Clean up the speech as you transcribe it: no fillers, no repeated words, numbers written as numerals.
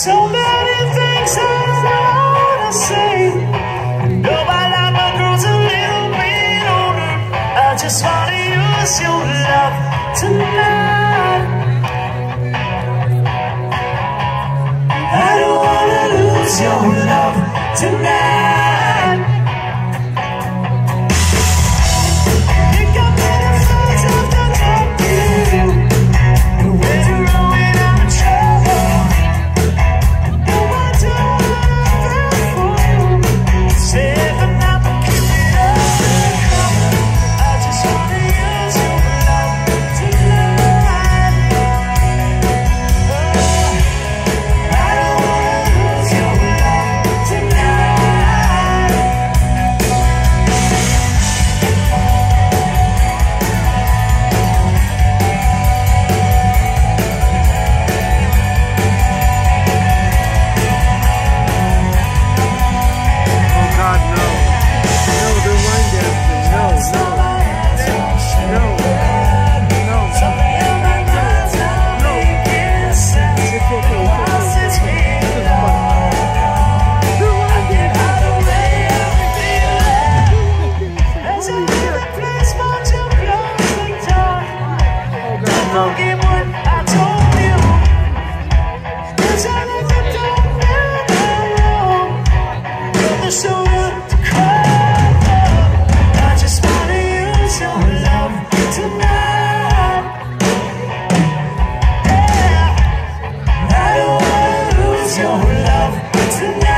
So many things I wanna say. Know my life grows a little bit older. I just wanna use your love tonight. I don't wanna lose your love tonight. You got many friends after talk to you. The way to run when I'm in trouble. No one to run for you. Save the night but keep it undercover. I just wanna use your love tonight. I don't wanna lose your love tonight. Oh God, no. No, the wine dancing. No, no. No. No. No. It's okay, it's okay. This is fun. The wine dancing. Oh God, no. So to cry. I just wanna use your love tonight. Yeah. I don't wanna lose your love tonight.